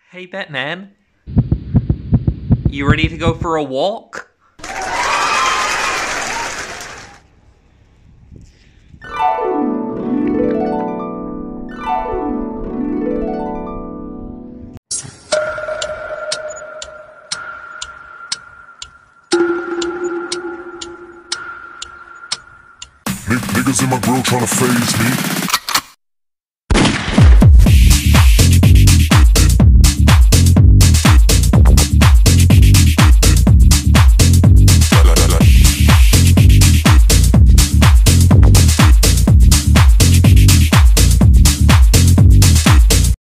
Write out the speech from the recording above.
Hey, Batman. You ready to go for a walk? Niggas in my grill tryna phase me.